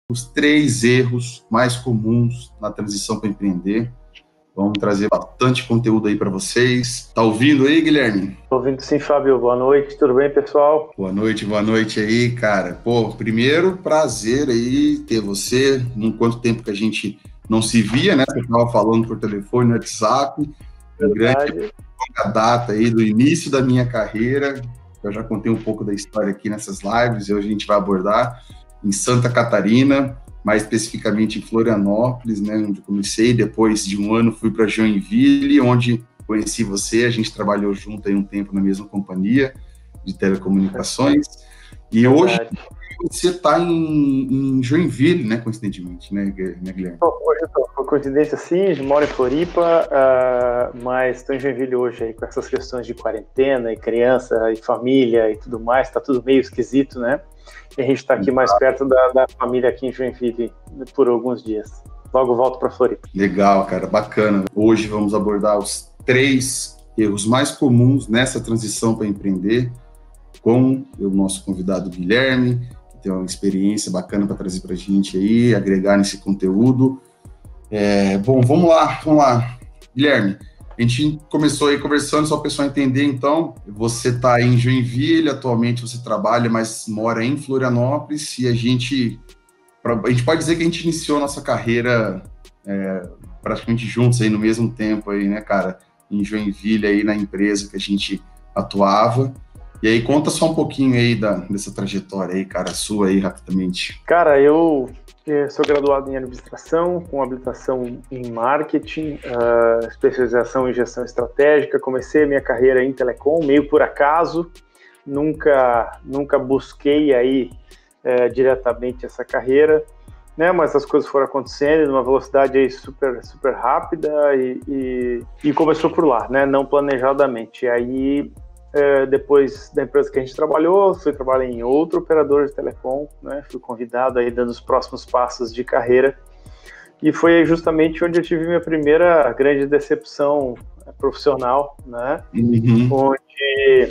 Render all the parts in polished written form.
os 3 erros mais comuns na transição para empreender. Vamos trazer bastante conteúdo aí para vocês. Tá ouvindo aí, Guilherme? Tô ouvindo sim, Fábio. Boa noite, tudo bem, pessoal? Boa noite aí, cara. Pô, primeiro, prazer aí ter você. Em quanto tempo que a gente não se via, né? Você estava falando por telefone, no WhatsApp. Um grande longa data aí do início da minha carreira. Eu já contei um pouco da história aqui nessas lives e hoje a gente vai abordar em Santa Catarina, mais especificamente em Florianópolis, né, onde eu comecei. Depois de um ano fui para Joinville, onde conheci você. A gente trabalhou junto aí um tempo na mesma companhia de telecomunicações. E hoje você está em Joinville, né, coincidentemente, né, Guilherme? Hoje eu tô, por coincidência sim, moro em Floripa, mas estou em Joinville hoje aí com essas questões de quarentena e criança e família e tudo mais, está tudo meio esquisito, né? E a gente está aqui mais perto da família aqui em Joinville por alguns dias. Logo volto para Floripa. Legal, cara, bacana. Hoje vamos abordar os 3 erros mais comuns nessa transição para empreender com o nosso convidado Guilherme, que tem uma experiência bacana para trazer para a gente aí, agregar nesse conteúdo. Bom, vamos lá. Guilherme, a gente começou aí conversando, só para o pessoal entender, então, você está em Joinville, atualmente você trabalha, mas mora em Florianópolis, e a gente pode dizer que a gente iniciou a nossa carreira praticamente juntos aí no mesmo tempo aí, né, cara, em Joinville aí na empresa que a gente atuava. E aí, conta só um pouquinho aí dessa trajetória aí, cara, sua aí, rapidamente. Cara, eu sou graduado em administração, com habilitação em marketing, especialização em gestão estratégica. Comecei a minha carreira em telecom, meio por acaso. Nunca busquei aí diretamente essa carreira, né? Mas as coisas foram acontecendo numa velocidade aí super, super rápida e começou por lá, né? Não planejadamente. E aí, depois da empresa que a gente trabalhou, fui trabalhar em outro operador de telecom, né? Fui convidado aí dando os próximos passos de carreira e foi justamente onde eu tive minha primeira grande decepção profissional, né? Onde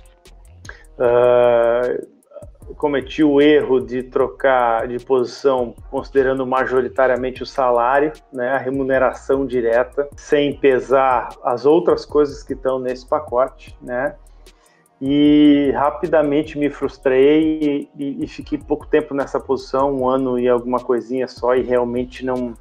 cometi o erro de trocar de posição considerando majoritariamente o salário, né, a remuneração direta, sem pesar as outras coisas que estão nesse pacote, né? E rapidamente me frustrei e fiquei pouco tempo nessa posição, 1 ano e alguma coisinha só, e realmente não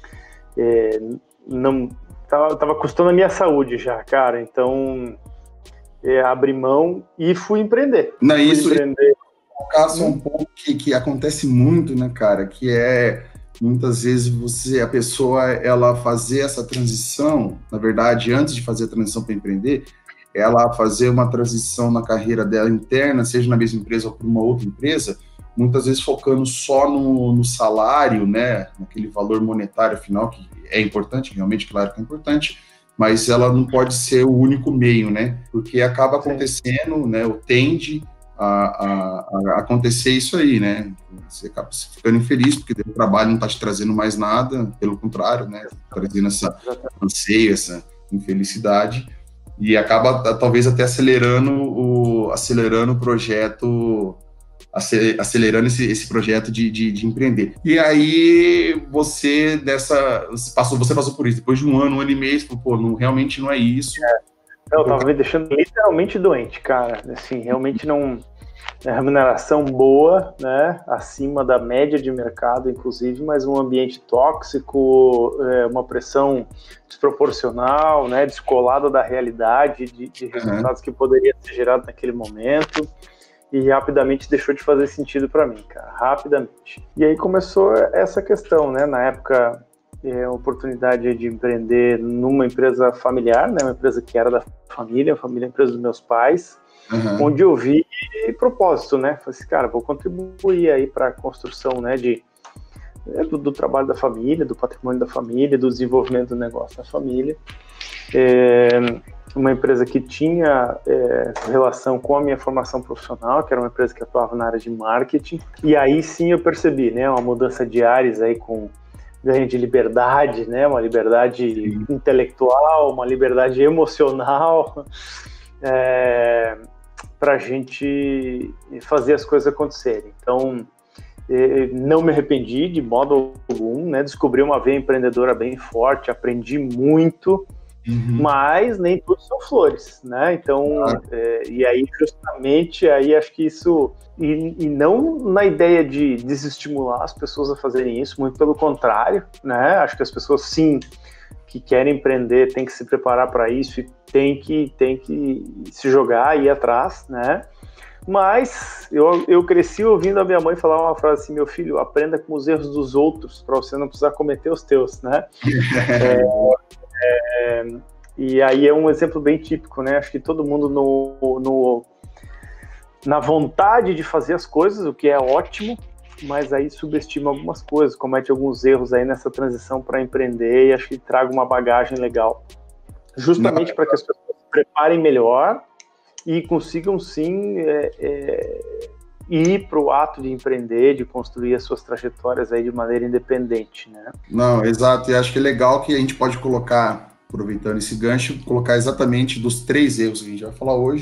tava custando a minha saúde já, cara. Então abri mão e fui empreender. Um caso um pouco que acontece muito, né, cara, que muitas vezes a pessoa, ela fazer essa transição, na verdade, antes de fazer a transição para empreender, ela fazer uma transição na carreira dela interna, seja na mesma empresa ou para uma outra empresa, muitas vezes focando só no salário, né, naquele valor monetário final, que é importante, realmente, claro que é importante, mas ela não pode ser o único meio, né, porque acaba acontecendo, né, ou tende a acontecer isso aí, né? Você acaba ficando infeliz porque o trabalho não está te trazendo mais nada, pelo contrário, né? Trazendo essa anseio, essa infelicidade, e acaba talvez até acelerando o projeto, acelerando esse projeto de empreender. E aí você passou por isso, depois de 1 ano e meio, pô, realmente não é isso. Eu tava me deixando literalmente doente, cara. Assim, realmente não. Remuneração boa, né? Acima da média de mercado, inclusive, mas um ambiente tóxico, uma pressão desproporcional, né? Descolada da realidade, de resultados que poderia ser gerado naquele momento. E rapidamente deixou de fazer sentido para mim, cara. Rapidamente. E aí começou essa questão, né? Na época, a oportunidade de empreender numa empresa familiar, né? Uma empresa que era da família, a empresa dos meus pais, onde eu vi propósito, né? Falei assim, cara, vou contribuir aí para a construção, né? Do trabalho da família, do patrimônio da família, do desenvolvimento do negócio da família. Uma empresa que tinha relação com a minha formação profissional, que era uma empresa que atuava na área de marketing. E aí sim eu percebi, né? Uma mudança de ares aí com ganho de liberdade, né? Uma liberdade intelectual, uma liberdade emocional, para a gente fazer as coisas acontecerem. Então, Não me arrependi de modo algum, né? Descobri uma veia empreendedora bem forte, aprendi muito, mas nem tudo são flores, né? Então, e aí justamente, aí acho que isso, e não na ideia de desestimular as pessoas a fazerem isso, muito pelo contrário, né? Acho que as pessoas, sim, que querem empreender, têm que se preparar para isso e tem que se jogar e ir atrás, né? Mas eu cresci ouvindo a minha mãe falar uma frase assim: meu filho, aprenda com os erros dos outros para você não precisar cometer os teus, né? E aí é um exemplo bem típico, né? Acho que todo mundo na vontade de fazer as coisas, o que é ótimo, mas aí subestima algumas coisas, comete alguns erros aí nessa transição para empreender e acho que traga uma bagagem legal, justamente para que as pessoas se preparem melhor e consigam sim ir para o ato de empreender, de construir as suas trajetórias aí de maneira independente, né? Não, exato, e acho que é legal que a gente pode colocar, aproveitando esse gancho, colocar exatamente dos 3 erros que a gente vai falar hoje,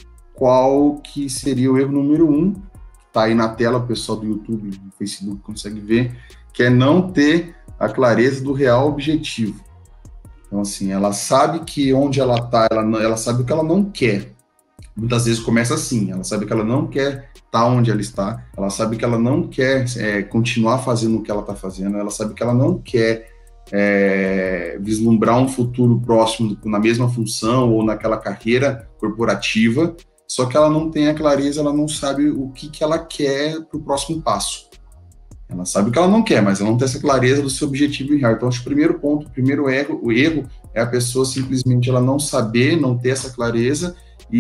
qual que seria o erro número 1, tá aí na tela, o pessoal do YouTube, do Facebook consegue ver, que é não ter a clareza do real objetivo. Então, assim, ela sabe que onde ela tá, ela sabe o que ela não quer. Muitas vezes começa assim, ela sabe que ela não quer estar onde ela está, ela sabe que ela não quer continuar fazendo o que ela está fazendo, ela sabe que ela não quer vislumbrar um futuro próximo na mesma função ou naquela carreira corporativa, só que ela não tem a clareza, ela não sabe o que ela quer para o próximo passo. Ela sabe o que ela não quer, mas ela não tem essa clareza do seu objetivo real. Então, acho que o primeiro ponto, o primeiro erro, o erro é a pessoa simplesmente ela não saber, não ter essa clareza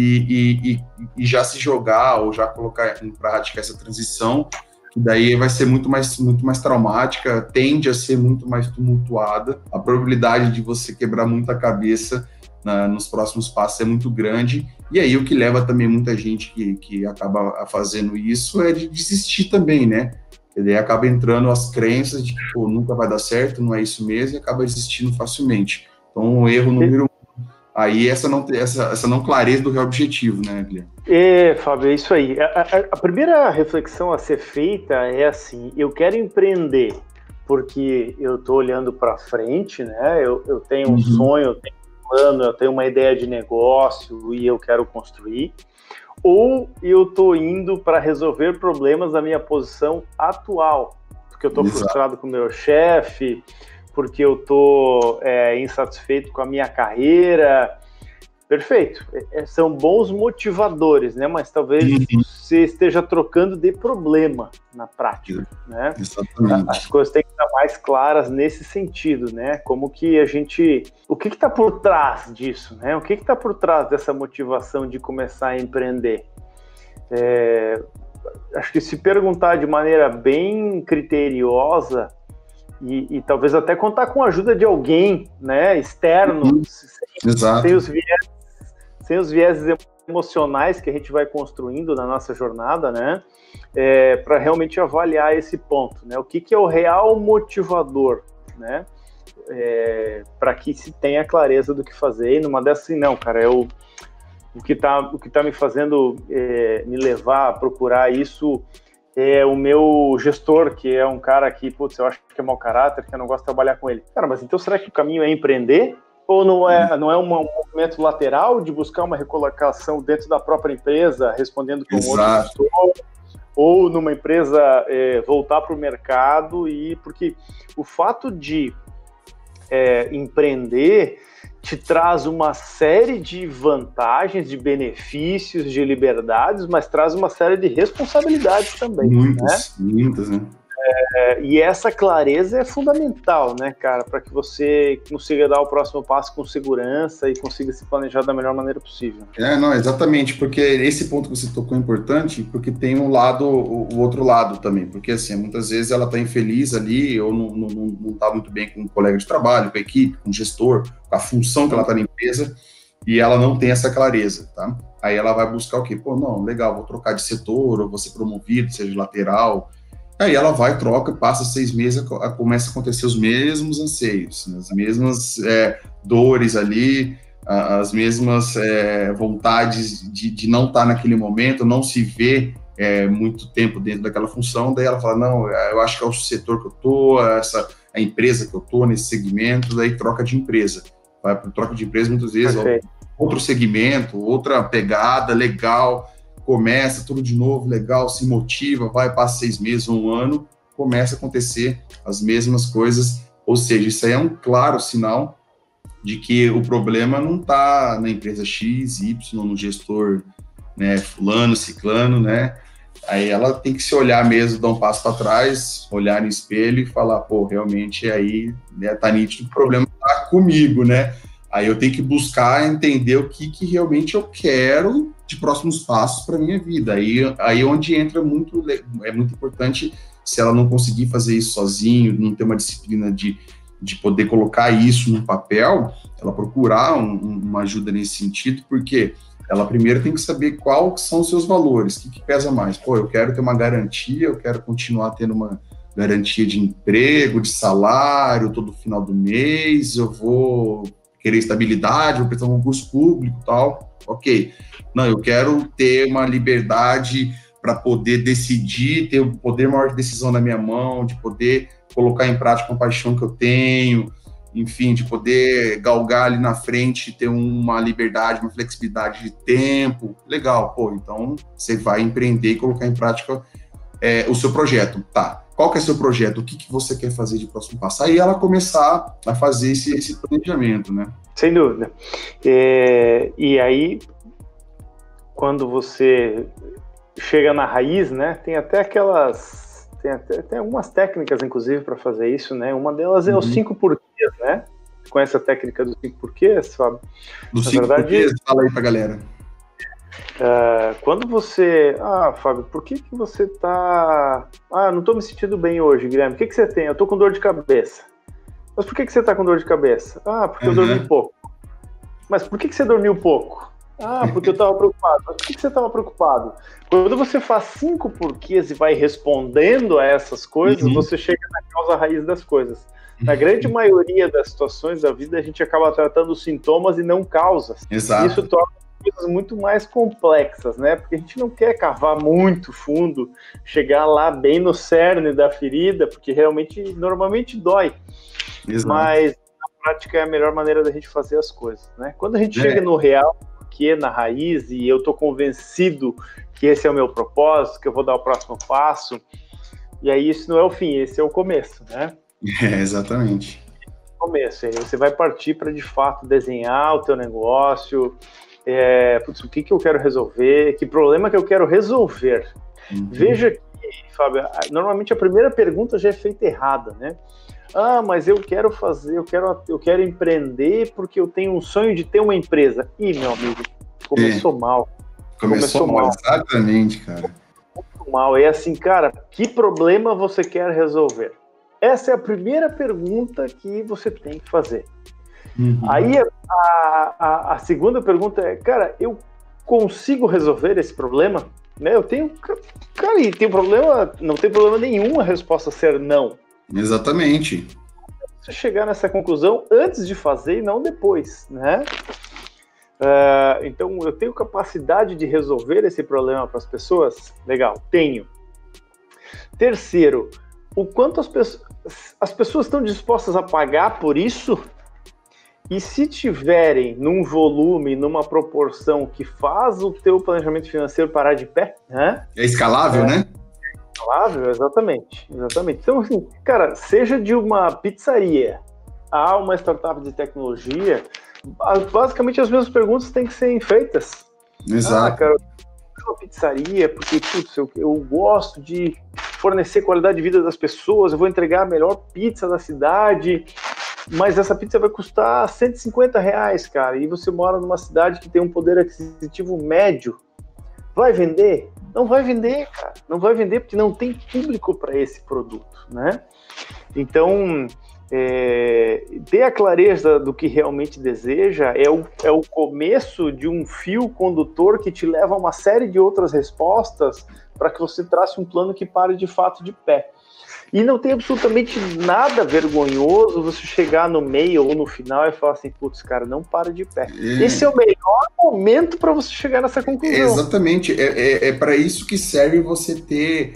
e já se jogar ou já colocar em prática essa transição, que daí vai ser muito mais traumática, tende a ser muito mais tumultuada, a probabilidade de você quebrar muita cabeça nos próximos passos é muito grande, e aí o que leva também muita gente que acaba fazendo isso é de desistir também, né? E daí acaba entrando as crenças de que nunca vai dar certo, não é isso mesmo, e acaba desistindo facilmente. Então, o erro número 1, aí essa não clareza do real objetivo, né, Guilherme? Fábio, é isso aí. A primeira reflexão a ser feita é assim: eu quero empreender porque eu estou olhando para frente, né? Eu tenho um sonho, eu tenho um plano, eu tenho uma ideia de negócio e eu quero construir. Ou eu estou indo para resolver problemas da minha posição atual, porque eu estou frustrado com o meu chefe, porque eu estou insatisfeito com a minha carreira. Perfeito, são bons motivadores, né? Mas talvez você esteja trocando de problema na prática, né? Exatamente. As coisas têm que estar mais claras nesse sentido, né? Como que o que está por trás disso, né? O que está por trás dessa motivação de começar a empreender? Acho que se perguntar de maneira bem criteriosa e talvez até contar com a ajuda de alguém, né, externo, sem os vieses emocionais que a gente vai construindo na nossa jornada, né, para realmente avaliar esse ponto, né, o que é o real motivador, né, para que se tenha clareza do que fazer, e numa dessas assim, não, cara, o que tá me fazendo me levar a procurar isso é o meu gestor, que é um cara que, putz, eu acho que é mau caráter, que eu não gosto de trabalhar com ele. Cara, mas então será que o caminho é empreender? Ou não é um movimento lateral de buscar uma recolocação dentro da própria empresa, respondendo com outro gestor? Ou numa empresa voltar para o mercado? Porque o fato de empreender te traz uma série de vantagens, de benefícios, de liberdades, mas traz uma série de responsabilidades também. Muitas, né? E essa clareza é fundamental, né, cara, para que você consiga dar o próximo passo com segurança e consiga se planejar da melhor maneira possível. Não, exatamente, porque esse ponto que você tocou é importante, porque tem o outro lado também, porque assim, muitas vezes ela está infeliz ali, ou não está muito bem com um colega de trabalho, com a equipe, com o gestor, com a função que ela está na empresa, e ela não tem essa clareza, tá? Aí ela vai buscar o quê? Não, legal, vou trocar de setor, ou vou ser promovido, seja lateral. Aí ela vai, troca, passa 6 meses, começa a acontecer os mesmos anseios, as mesmas dores ali, as mesmas vontades de não estar naquele momento, não se ver muito tempo dentro daquela função, daí ela fala, não, eu acho que é o setor que eu tô, a empresa que eu tô nesse segmento, daí troca de empresa. Vai para troca de empresa, muitas vezes, outro segmento, outra pegada, legal, começa tudo de novo, legal, se motiva, passa 6 meses, 1 ano, começa a acontecer as mesmas coisas, ou seja, isso aí é um claro sinal de que o problema não está na empresa X, Y, no gestor, né, fulano, ciclano, né, aí ela tem que se olhar mesmo, dar um passo para trás, olhar no espelho e falar, pô, realmente aí, né, tá nítido que o problema tá comigo, né, aí eu tenho que buscar entender o que realmente eu quero de próximos passos para minha vida, aí onde entra é muito importante, se ela não conseguir fazer isso sozinho, não ter uma disciplina de poder colocar isso no papel, ela procurar uma ajuda nesse sentido, porque ela primeiro tem que saber quais são os seus valores, o que pesa mais. Pô, eu quero ter uma garantia, eu quero continuar tendo uma garantia de emprego, de salário, todo final do mês, eu vou querer estabilidade, vou prestar um concurso público e tal. Ok. Não, eu quero ter uma liberdade para poder decidir, ter o poder maior de decisão na minha mão, de poder colocar em prática uma paixão que eu tenho, enfim, de poder galgar ali na frente, ter uma liberdade, uma flexibilidade de tempo. Legal, pô, então você vai empreender e colocar em prática o seu projeto. Tá, qual que é o seu projeto? O que você quer fazer de próximo passo? Aí ela começar a fazer esse planejamento, né? Sem dúvida. E aí, quando você chega na raiz, né, tem até tem algumas técnicas, inclusive, para fazer isso, né? Uma delas é os 5 porquês, né? Você conhece a técnica dos 5 porquês, Fábio? Dos 5 porquês? Fala aí pra galera. Quando você... Fábio, por que você tá... não tô me sentindo bem hoje, Guilherme. O que você tem? Eu tô com dor de cabeça. Mas por que você tá com dor de cabeça? Porque eu dormi pouco. Mas por que você dormiu pouco? Porque eu estava preocupado. Mas por que você estava preocupado? Quando você faz 5 porquês e vai respondendo a essas coisas, você chega na causa raiz das coisas. Na grande maioria das situações da vida, a gente acaba tratando sintomas e não causas. Exato. Isso torna coisas muito mais complexas, né? Porque a gente não quer cavar muito fundo, chegar lá bem no cerne da ferida, porque normalmente dói. Exato. Mas na prática é a melhor maneira da gente fazer as coisas, né? Quando a gente chega no real, que na raiz, e eu tô convencido que esse é o meu propósito, que eu vou dar o próximo passo, e aí isso não é o fim, esse é o começo, né? Exatamente. Começo, aí você vai partir para de fato desenhar o teu negócio, o que eu quero resolver, que problema que eu quero resolver. Veja que, Fábio, normalmente a primeira pergunta já é feita errada, né? Mas eu quero quero empreender porque eu tenho um sonho de ter uma empresa. Ih, meu amigo, começou mal. Começou mal, exatamente, cara. Começou mal. É assim, cara, que problema você quer resolver? Essa é a primeira pergunta que você tem que fazer. Aí a segunda pergunta é, cara, eu consigo resolver esse problema? Né? Eu tenho, cara, e tem problema, não tem problema nenhum a resposta ser não. Exatamente. Você chegar nessa conclusão antes de fazer e não depois, né? Então, eu tenho capacidade de resolver esse problema para as pessoas? Legal, tenho. Terceiro, o quanto as pessoas estão dispostas a pagar por isso? E se tiverem num volume, numa proporção que faz o teu planejamento financeiro parar de pé, né? É escalável, né? Escalável, exatamente. Então, assim, cara, seja de uma pizzaria a uma startup de tecnologia, basicamente as mesmas perguntas têm que ser feitas. Exato. Cara, eu quero uma pizzaria porque, putz, eu gosto de fornecer qualidade de vida das pessoas, eu vou entregar a melhor pizza da cidade, mas essa pizza vai custar R$150, cara, e você mora numa cidade que tem um poder aquisitivo médio. Vai vender? Não vai vender, cara. Não vai vender porque não tem público para esse produto, né? Então, ter a clareza do que realmente deseja é o começo de um fio condutor que te leva a uma série de outras respostas para que você trace um plano que pare de fato de pé. E não tem absolutamente nada vergonhoso você chegar no meio ou no final e falar assim, putz, cara, não para de pé. Esse é o melhor momento para você chegar nessa conclusão. Exatamente, é para isso que serve você ter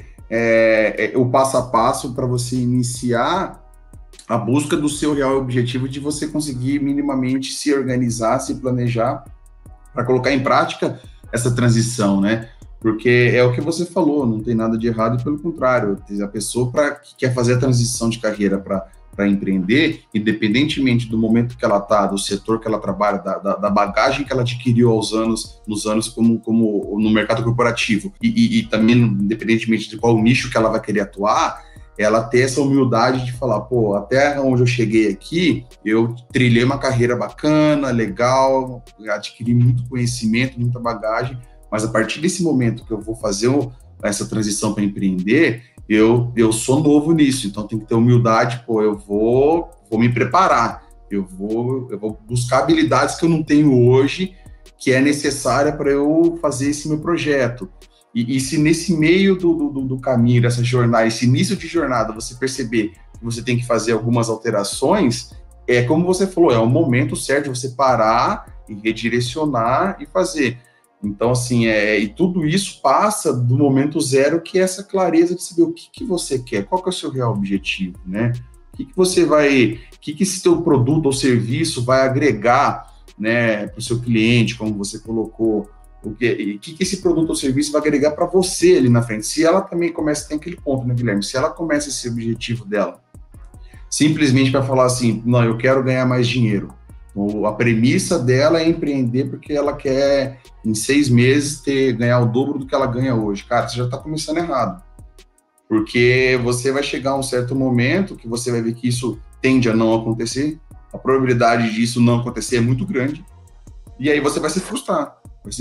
o passo a passo para você iniciar a busca do seu real objetivo, de você conseguir minimamente se organizar, se planejar para colocar em prática essa transição, né? Porque é o que você falou, não tem nada de errado, pelo contrário, a pessoa que quer fazer a transição de carreira para empreender, independentemente do momento que ela está, do setor que ela trabalha, da bagagem que ela adquiriu nos anos como no mercado corporativo, e também, independentemente de qual nicho que ela vai querer atuar, ela ter essa humildade de falar, pô, até onde eu cheguei aqui, eu trilhei uma carreira bacana, legal, adquiri muito conhecimento, muita bagagem, mas a partir desse momento que eu vou fazer essa transição para empreender, eu sou novo nisso, então tem que ter humildade, pô, eu vou me preparar, eu vou buscar habilidades que eu não tenho hoje, que é necessária para eu fazer esse meu projeto. E se nesse meio do caminho, dessa jornada, esse início de jornada, você perceber que você tem que fazer algumas alterações, é como você falou, é o momento certo de você parar e redirecionar e fazer. Então, assim, e tudo isso passa do momento zero, que é essa clareza de saber o que você quer, qual que é o seu real objetivo, né? O que você vai, o que esse teu produto ou serviço vai agregar, né, para o seu cliente, como você colocou, o que esse produto ou serviço vai agregar para você ali na frente. Se ela também começa, tem aquele ponto, né, Guilherme? Se ela começa esse objetivo dela, simplesmente para falar assim, não, eu quero ganhar mais dinheiro. A premissa dela é empreender porque ela quer, em 6 meses, ganhar o dobro do que ela ganha hoje. Cara, você já está começando errado. Porque você vai chegar a um certo momento que você vai ver que isso tende a não acontecer, a probabilidade disso não acontecer é muito grande, e aí você vai se frustrar.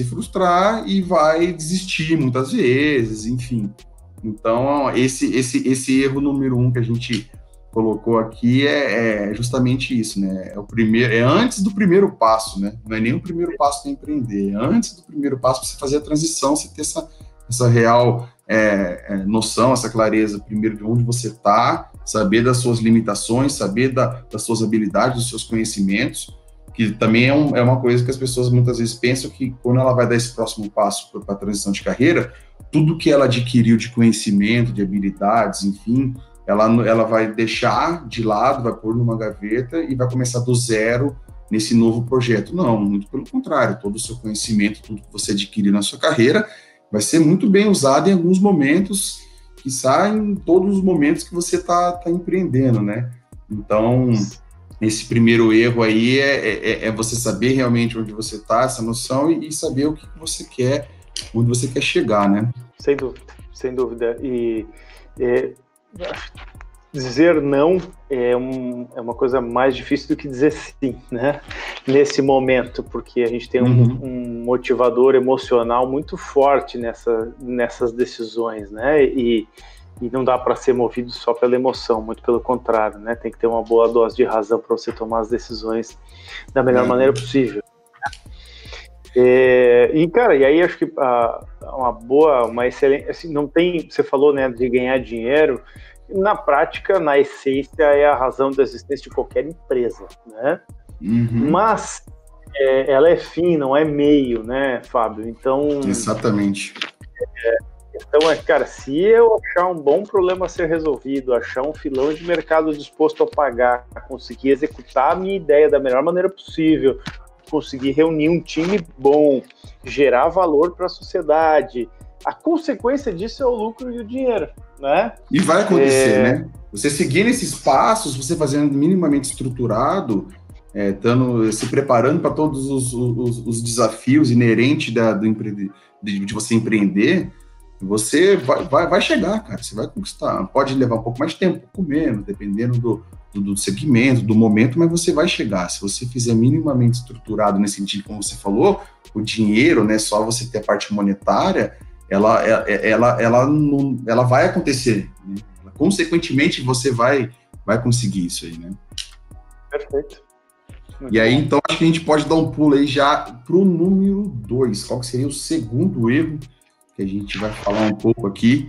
E vai desistir muitas vezes, enfim. Então, esse erro número 1 que a gente colocou aqui é justamente isso, né? É antes do primeiro passo, né? Não é nem o primeiro passo para empreender, é antes do primeiro passo para você fazer a transição, você ter essa real noção, essa clareza, primeiro, de onde você está, saber das suas limitações, saber das suas habilidades, dos seus conhecimentos, que também é uma coisa que as pessoas muitas vezes pensam que quando ela vai dar esse próximo passo para a transição de carreira, tudo que ela adquiriu de conhecimento, de habilidades, enfim, ela vai deixar de lado, vai pôr numa gaveta e vai começar do zero nesse novo projeto. Não, muito pelo contrário, todo o seu conhecimento, tudo que você adquiriu na sua carreira, vai ser muito bem usado em alguns momentos, quiçá em todos os momentos que você está empreendendo, né? Então, esse primeiro erro aí é você saber realmente onde você está, essa noção, e saber o que você quer, onde você quer chegar, né? Sem dúvida, sem dúvida. E dizer não é uma coisa mais difícil do que dizer sim, né? Nesse momento, porque a gente tem um motivador emocional muito forte nessas decisões, né? E não dá para ser movido só pela emoção, muito pelo contrário, né? Tem que ter uma boa dose de razão para você tomar as decisões da melhor maneira possível. E, cara, e aí acho que uma excelente, assim, não tem, você falou, né, de ganhar dinheiro, na prática, na essência, é a razão da existência de qualquer empresa, né? Mas ela é fim, não é meio, né, Fábio? Então... Exatamente. Então, cara, se eu achar um bom problema a ser resolvido, achar um filão de mercado disposto a pagar, conseguir executar a minha ideia da melhor maneira possível, conseguir reunir um time bom, gerar valor para a sociedade, a consequência disso é o lucro e o dinheiro, né? E vai acontecer, né? Você seguindo esses passos, você fazendo minimamente estruturado, se preparando para todos os desafios inerentes de você empreender, você vai chegar, cara, você vai conquistar. Pode levar um pouco mais de tempo, um pouco menos, dependendo do segmento, do momento, mas você vai chegar. Se você fizer minimamente estruturado nesse sentido, como você falou, o dinheiro, né, só você ter a parte monetária, ela vai acontecer, né? Consequentemente, você vai conseguir isso aí, né? Perfeito. E aí, então, acho que a gente pode dar um pulo aí já para o número 2. Qual que seria o segundo erro que a gente vai falar um pouco aqui,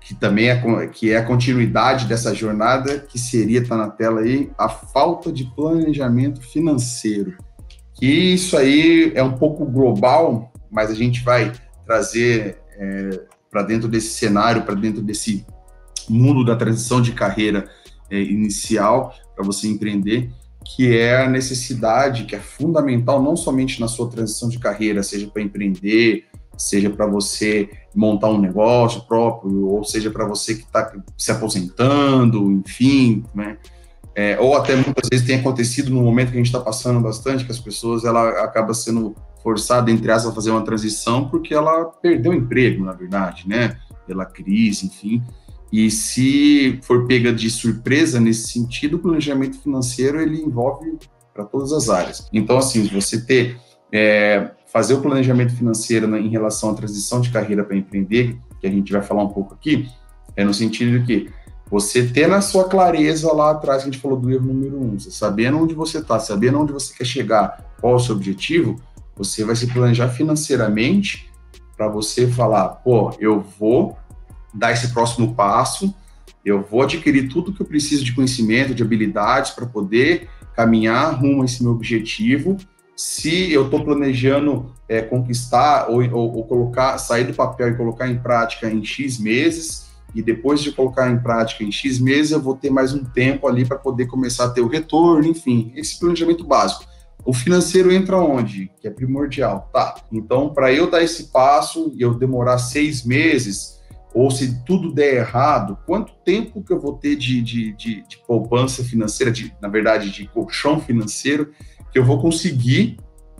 que também que é a continuidade dessa jornada, que seria, tá na tela aí, a falta de planejamento financeiro. Que isso aí é um pouco global, mas a gente vai trazer para dentro desse cenário, para dentro desse mundo da transição de carreira inicial, para você empreender, que é a necessidade, que é fundamental, não somente na sua transição de carreira, seja para empreender, seja para você montar um negócio próprio, ou seja para você que está se aposentando, enfim, né? Ou até muitas vezes tem acontecido no momento que a gente está passando bastante, que as pessoas, ela acaba sendo forçada, entre aspas, a fazer uma transição porque ela perdeu o emprego, na verdade, né? Pela crise, enfim. E se for pega de surpresa nesse sentido, o planejamento financeiro, ele envolve para todas as áreas. Então, assim, você fazer o planejamento financeiro em relação à transição de carreira para empreender, que a gente vai falar um pouco aqui, no sentido de que você ter na sua clareza lá atrás, que a gente falou do erro número 1, você sabendo onde você está, sabendo onde você quer chegar, qual é o seu objetivo, você vai se planejar financeiramente para você falar, pô, eu vou dar esse próximo passo, eu vou adquirir tudo que eu preciso de conhecimento, de habilidades para poder caminhar rumo a esse meu objetivo. Se eu estou planejando conquistar ou colocar, sair do papel e colocar em prática em X meses, e depois de colocar em prática em X meses, eu vou ter mais um tempo ali para poder começar a ter o retorno, enfim, esse planejamento básico. O financeiro entra onde? Que é primordial, tá? Então, para eu dar esse passo e eu demorar 6 meses, ou se tudo der errado, quanto tempo que eu vou ter de poupança financeira, na verdade, de colchão financeiro, que eu vou conseguir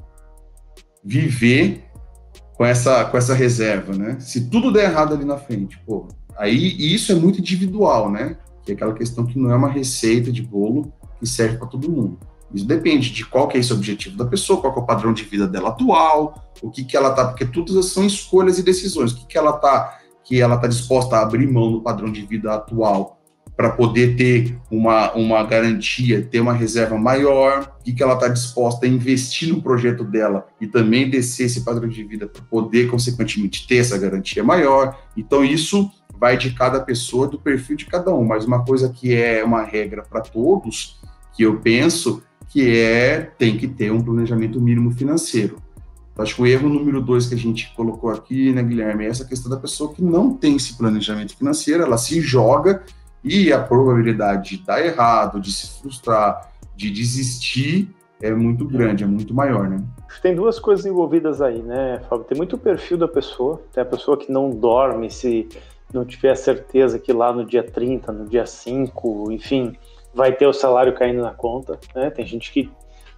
viver com essa reserva, né? Se tudo der errado ali na frente, pô, aí isso é muito individual, né? Que é aquela questão que não é uma receita de bolo que serve para todo mundo. Isso depende de qual que é esse objetivo da pessoa, qual que é o padrão de vida dela atual, o que ela tá, porque todas são escolhas e decisões, o que ela tá disposta a abrir mão no padrão de vida atual para poder ter uma garantia, ter uma reserva maior, o que ela está disposta a investir no projeto dela e também descer esse padrão de vida para poder, consequentemente, ter essa garantia maior. Então, isso vai de cada pessoa, do perfil de cada um, mas uma coisa que é uma regra para todos, que eu penso, que tem que ter um planejamento mínimo financeiro. Acho que o erro número 2 que a gente colocou aqui, né, Guilherme, é essa questão da pessoa que não tem esse planejamento financeiro, ela se joga e a probabilidade de dar errado, de se frustrar, de desistir é muito grande, é muito maior, né? Tem duas coisas envolvidas aí, né, Fábio? Tem muito o perfil da pessoa, tem a pessoa que não dorme se não tiver a certeza que lá no dia 30, no dia 5, enfim, vai ter o salário caindo na conta, né? Tem gente que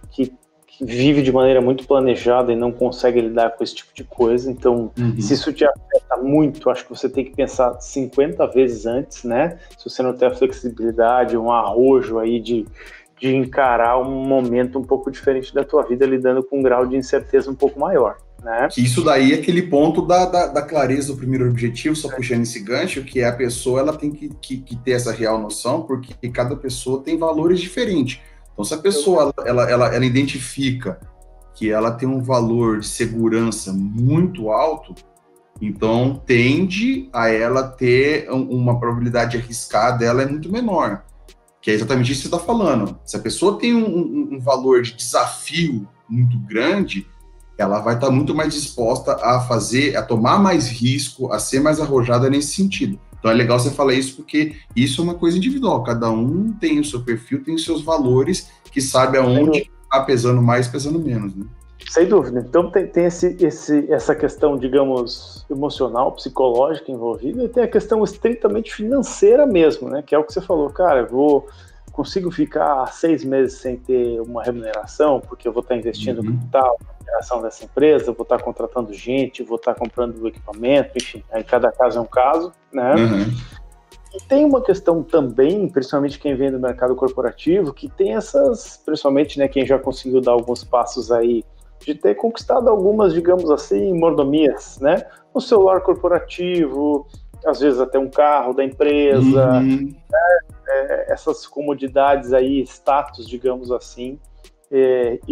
vive de maneira muito planejada e não consegue lidar com esse tipo de coisa. Então, se isso te afeta muito, acho que você tem que pensar 50 vezes antes, né? Se você não tem a flexibilidade, um arrojo aí de encarar um momento um pouco diferente da tua vida, lidando com um grau de incerteza um pouco maior, né? Isso daí é aquele ponto da clareza do primeiro objetivo, só puxando esse gancho, que é a pessoa, ela tem que ter essa real noção, porque cada pessoa tem valores diferentes. Então, se a pessoa ela identifica que ela tem um valor de segurança muito alto, então tende a ela ter uma probabilidade de arriscar dela é muito menor, que é exatamente isso que você está falando. Se a pessoa tem um valor de desafio muito grande, ela vai estar muito mais disposta a tomar mais risco, a ser mais arrojada nesse sentido. Então é legal você falar isso, porque isso é uma coisa individual, cada um tem o seu perfil, tem os seus valores, que sabe aonde está pesando mais, pesando menos, né? Sem dúvida. Então tem essa questão, digamos, emocional, psicológica envolvida, e tem a questão estritamente financeira mesmo, né? Que é o que você falou, cara, consigo ficar 6 meses sem ter uma remuneração, porque eu vou estar investindo no capital, na operação dessa empresa, vou estar contratando gente, vou estar comprando equipamento, enfim, aí cada caso é um caso, né? E tem uma questão também, principalmente quem vem do mercado corporativo, que tem essas, principalmente, né, quem já conseguiu dar alguns passos aí, de ter conquistado algumas, digamos assim, mordomias, né? Um celular corporativo, às vezes até um carro da empresa, né? Essas comodidades aí, status, digamos assim,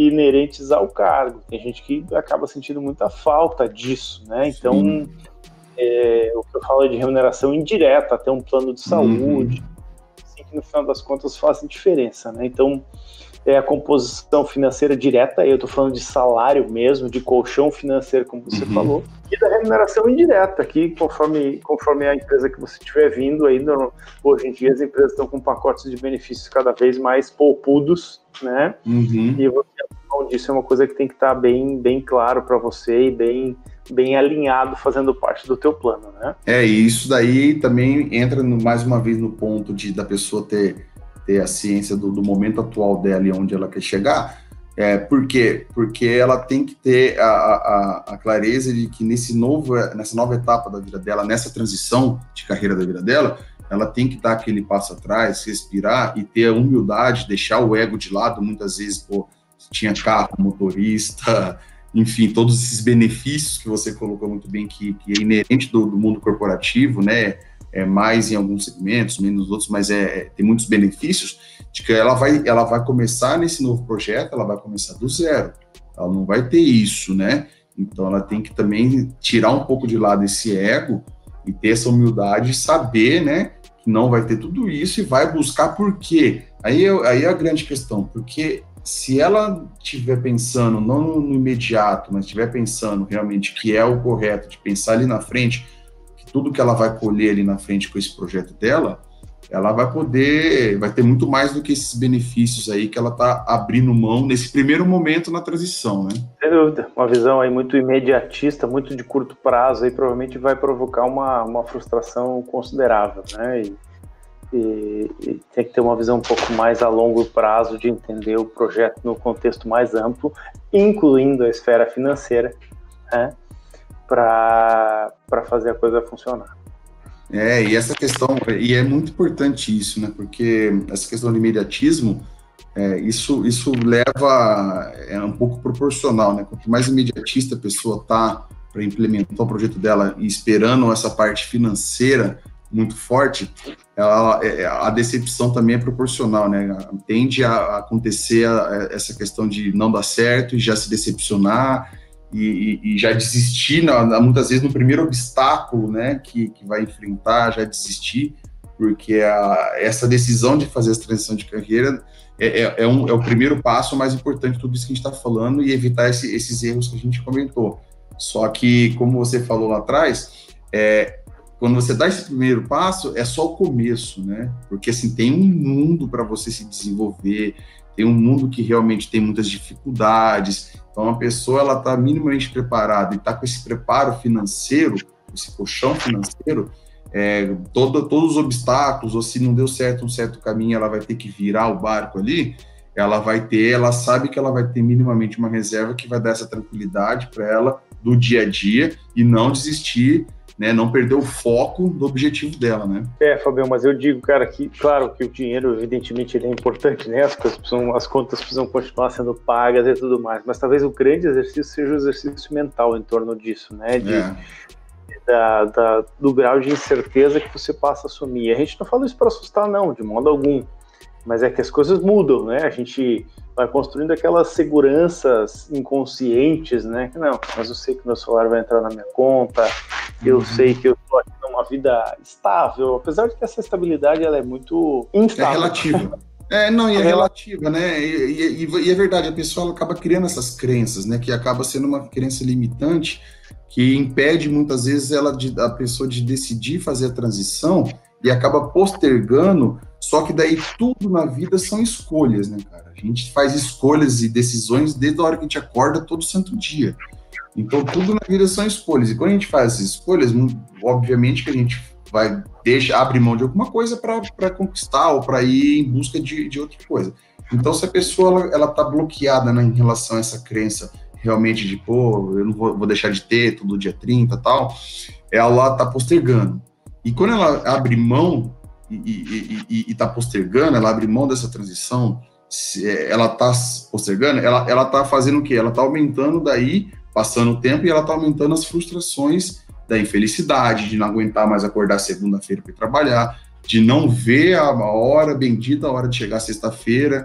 inerentes ao cargo. Tem gente que acaba sentindo muita falta disso, né? Então, o que eu falo é de remuneração indireta, até um plano de saúde, assim, que no final das contas fazem diferença, né? Então, a composição financeira direta, eu estou falando de salário mesmo, de colchão financeiro, como você falou, e da remuneração indireta, que conforme a empresa que você estiver vindo, aí, hoje em dia as empresas estão com pacotes de benefícios cada vez mais poupudos, né? E você, como disse, é uma coisa que tem que estar bem, bem claro para você e bem alinhado, fazendo parte do teu plano, né? E isso daí também entra mais uma vez no ponto da pessoa ter a ciência do momento atual dela e onde ela quer chegar. Por quê? Porque ela tem que ter a clareza de que nessa nova etapa da vida dela, nessa transição de carreira da vida dela, ela tem que dar aquele passo atrás, respirar e ter a humildade, deixar o ego de lado. Muitas vezes, tinha carro, motorista, enfim, todos esses benefícios que você colocou muito bem, que é inerente do mundo corporativo, né? Mais em alguns segmentos, menos nos outros, mas tem muitos benefícios, de que ela vai começar nesse novo projeto, ela vai começar do zero, ela não vai ter isso, né? Então ela tem que também tirar um pouco de lado esse ego e ter essa humildade, saber, né, que não vai ter tudo isso e vai buscar por quê. Aí é a grande questão, porque se ela estiver pensando, não no imediato, mas estiver pensando realmente que é o correto, de pensar ali na frente, tudo que ela vai colher ali na frente com esse projeto dela, ela vai ter muito mais do que esses benefícios aí que ela está abrindo mão nesse primeiro momento na transição, né? Sem dúvida, uma visão aí muito imediatista, muito de curto prazo, aí provavelmente vai provocar uma frustração considerável, né? E tem que ter uma visão um pouco mais a longo prazo de entender o projeto no contexto mais amplo, incluindo a esfera financeira, né? Para fazer a coisa funcionar. E essa questão, e é muito importante isso, né? Porque essa questão de imediatismo, isso leva, um pouco proporcional, né? Quanto mais imediatista a pessoa tá para implementar o projeto dela e esperando essa parte financeira muito forte, a decepção também é proporcional, né? Tende a acontecer essa questão de não dar certo e já se decepcionar, e já desistir, muitas vezes, no primeiro obstáculo, né, que vai enfrentar, já desistir, porque essa decisão de fazer essa transição de carreira é o primeiro passo mais importante de tudo isso que a gente está falando, e evitar esses erros que a gente comentou. Só que, como você falou lá atrás, quando você dá esse primeiro passo, é só o começo, né? Porque, assim, tem um mundo para você se desenvolver, tem um mundo que realmente tem muitas dificuldades. Então, a pessoa, ela está minimamente preparada e está com esse preparo financeiro, esse colchão financeiro, todos os obstáculos, ou se não deu certo um certo caminho, ela vai ter que virar o barco ali, ela sabe que ela vai ter minimamente uma reserva que vai dar essa tranquilidade para ela do dia a dia e não desistir, né, não perder o foco do objetivo dela, né? Fabião, mas eu digo, cara, que claro que o dinheiro, evidentemente, ele é importante, né? As contas precisam continuar sendo pagas e tudo mais, mas talvez o grande exercício seja o exercício mental em torno disso, né? Do grau de incerteza que você passa a assumir. A gente não fala isso para assustar, não, de modo algum, mas é que as coisas mudam, né? A gente vai construindo aquelas seguranças inconscientes, né? Que não, mas eu sei que meu salário vai entrar na minha conta, eu sei que eu estou aqui numa vida estável, apesar de que essa estabilidade ela é muito instável. É relativa. É relativa, né? E é verdade, a pessoa ela acaba criando essas crenças, né? Que acaba sendo uma crença limitante que impede muitas vezes a pessoa de decidir fazer a transição e acaba postergando. Só que daí tudo na vida são escolhas, né, cara? A gente faz escolhas e decisões desde a hora que a gente acorda todo santo dia. Então, tudo na vida são escolhas. E quando a gente faz as escolhas, obviamente que a gente abre mão de alguma coisa para conquistar ou para ir em busca de outra coisa. Então, se a pessoa ela tá bloqueada, né, em relação a essa crença realmente de, eu não vou deixar de ter todo dia 30 e tal, ela tá postergando. E quando ela abre mão e tá postergando, ela abre mão dessa transição, ela tá postergando, ela tá fazendo o quê? Ela tá aumentando daí, passando o tempo, e ela tá aumentando as frustrações da infelicidade, de não aguentar mais acordar segunda-feira para ir trabalhar, de não ver a hora bendita, a hora de chegar sexta-feira,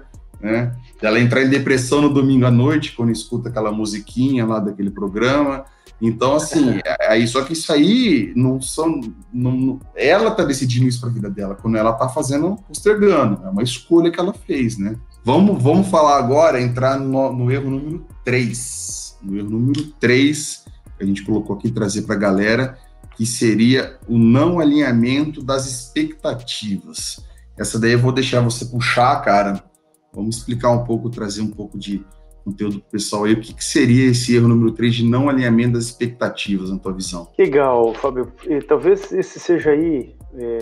né? Ela entrar em depressão no domingo à noite, quando escuta aquela musiquinha lá daquele programa. Então, assim, só que isso aí ela tá decidindo isso para a vida dela, quando ela tá fazendo, postergando. É uma escolha que ela fez, né? Vamos falar agora, entrar no erro número 3. No erro número 3, que a gente colocou aqui, trazer para a galera, que seria o não alinhamento das expectativas. Essa daí eu vou deixar você puxar, cara. Vamos explicar um pouco, trazer um pouco de conteúdo pro pessoal aí. O que seria esse erro número 3 de não alinhamento das expectativas, na tua visão? Legal, Fábio. Talvez esse seja aí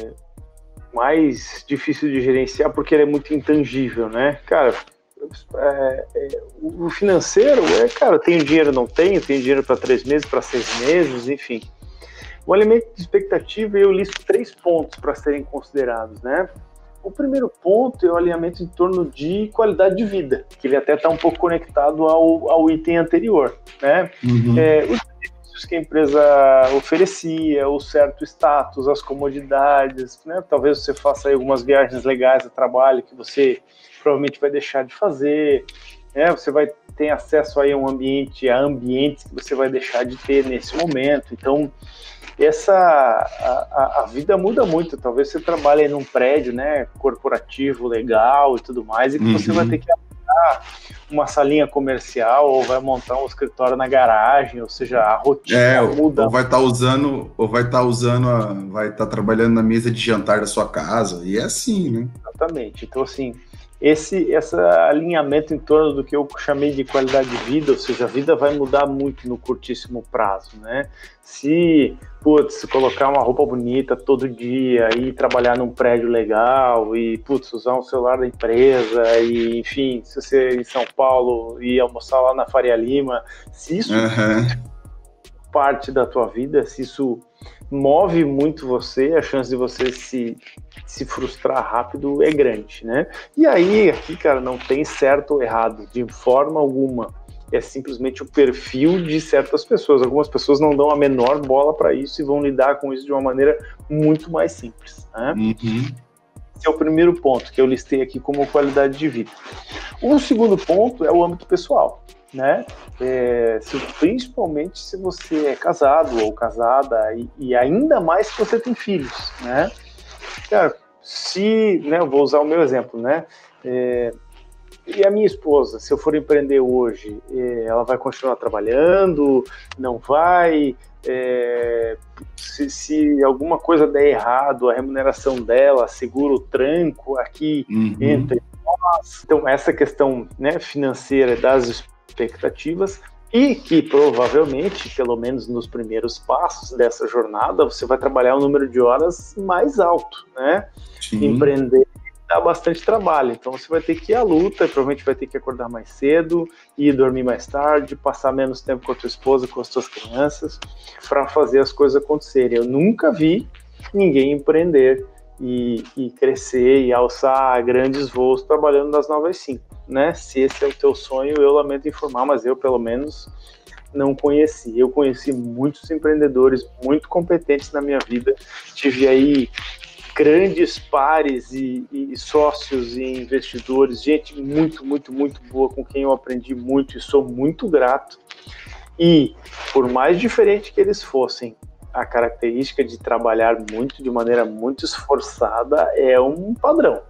mais difícil de gerenciar, porque ele é muito intangível, né? Cara, o financeiro cara, tenho dinheiro, não tenho dinheiro para 3 meses, para 6 meses, enfim. O alinhamento de expectativa, eu listo 3 pontos para serem considerados, né? O primeiro ponto é o alinhamento em torno de qualidade de vida, que ele até está um pouco conectado ao item anterior, né? Uhum. Os benefícios que a empresa oferecia, o certo status, as comodidades, né? Talvez você faça aí algumas viagens legais a trabalho que você provavelmente vai deixar de fazer, né? Você vai ter acesso aí a ambientes que você vai deixar de ter nesse momento. Então, a vida muda muito. Talvez você trabalhe num prédio, né, corporativo, legal e tudo mais, e que você vai ter que alugar uma salinha comercial ou vai montar um escritório na garagem, ou seja, a rotina muda. Ou vai estar trabalhando na mesa de jantar da sua casa, e é assim, né? Exatamente. Então, assim, esse alinhamento em torno do que eu chamei de qualidade de vida, ou seja, a vida vai mudar muito no curtíssimo prazo, né? Se colocar uma roupa bonita todo dia e trabalhar num prédio legal e, usar um celular da empresa e, enfim, se você em São Paulo e almoçar lá na Faria Lima, se isso parte da tua vida, se isso move muito você, a chance de você se frustrar rápido é grande, né? E aí, aqui, cara, não tem certo ou errado, de forma alguma. É simplesmente o perfil de certas pessoas. Algumas pessoas não dão a menor bola para isso e vão lidar com isso de uma maneira muito mais simples, né? Esse é o primeiro ponto que eu listei aqui como qualidade de vida. O segundo ponto é o âmbito pessoal, né? Principalmente se você é casado ou casada e ainda mais se você tem filhos, né? Cara, eu vou usar o meu exemplo, né? E a minha esposa, se eu for empreender hoje, ela vai continuar trabalhando? Não vai? Se alguma coisa der errado, a remuneração dela segura o tranco aqui entre nós. Então, essa questão, né, financeira das expectativas, e que provavelmente, pelo menos nos primeiros passos dessa jornada, você vai trabalhar um número de horas mais alto, né? Sim. Empreender dá bastante trabalho, então você vai ter que ir à luta, e provavelmente vai ter que acordar mais cedo, ir dormir mais tarde, passar menos tempo com a tua esposa, com as tuas crianças, para fazer as coisas acontecerem. Eu nunca vi ninguém empreender e crescer e alçar grandes voos trabalhando das 9 às 5, né? Se esse é o teu sonho, eu lamento informar, mas eu, pelo menos, não conheci. Eu conheci muitos empreendedores muito competentes na minha vida, tive aí grandes pares e sócios e investidores, gente muito, muito, muito boa, com quem eu aprendi muito e sou muito grato. E, por mais diferente que eles fossem, a característica de trabalhar muito, de maneira muito esforçada, é um padrão.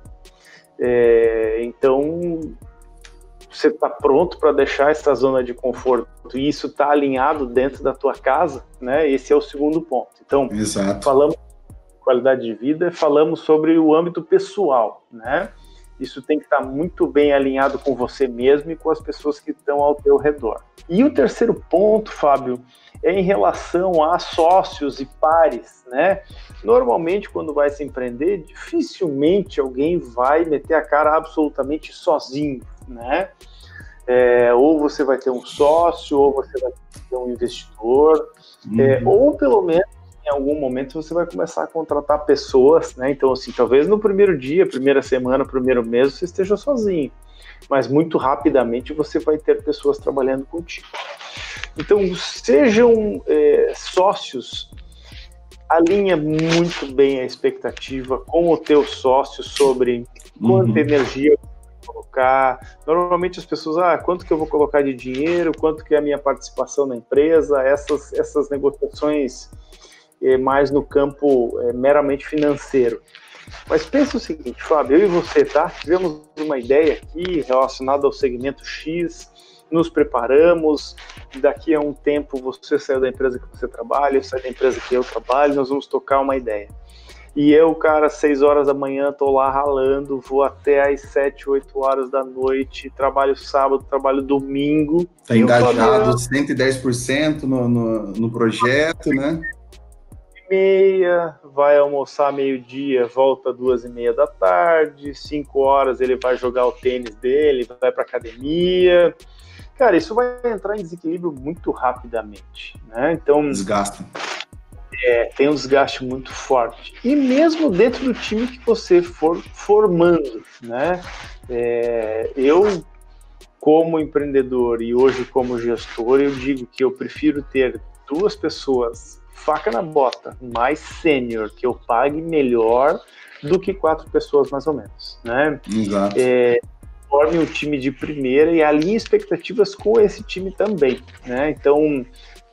Então, você está pronto para deixar essa zona de conforto e isso está alinhado dentro da tua casa, né? Esse é o segundo ponto. Então, Exato. Falamos qualidade de vida, falamos sobre o âmbito pessoal, né? Isso tem que estar muito bem alinhado com você mesmo e com as pessoas que estão ao teu redor. E o terceiro ponto, Fábio, é em relação a sócios e pares, né? Normalmente, quando vai se empreender, dificilmente alguém vai meter a cara absolutamente sozinho, né? Ou você vai ter um sócio, ou você vai ter um investidor, ou pelo menos em algum momento você vai começar a contratar pessoas, né? Então, assim, talvez no primeiro dia, primeira semana, primeiro mês, você esteja sozinho, mas muito rapidamente você vai ter pessoas trabalhando contigo. Então, sejam sócios, alinha muito bem a expectativa com o teu sócio sobre quanta energia você vai tocar. Normalmente as pessoas, quanto que eu vou colocar de dinheiro, quanto que é a minha participação na empresa, essas negociações mais no campo meramente financeiro. Mas pensa o seguinte, Fábio, eu e você, tá? Tivemos uma ideia aqui relacionada ao segmento X, nos preparamos, daqui a um tempo você saiu da empresa que você trabalha, eu saio da empresa que eu trabalho, nós vamos tocar uma ideia. E eu, cara, 6 horas da manhã, tô lá ralando, vou até às 7, 8 horas da noite, trabalho sábado, trabalho domingo. Tá engajado 110% no projeto, né? Meia, vai almoçar meio-dia, volta 2:30 da tarde, 5 horas ele vai jogar o tênis dele, vai pra academia. Cara, isso vai entrar em desequilíbrio muito rapidamente, né? Então, desgasta. Tem um desgaste muito forte. E mesmo dentro do time que você for formando, né? Eu, como empreendedor e hoje como gestor, eu digo que eu prefiro ter 2 pessoas faca na bota, mais sênior, que eu pague melhor do que 4 pessoas mais ou menos, né? Exato. Forme um time de primeira e alinhe expectativas com esse time também, né? Então,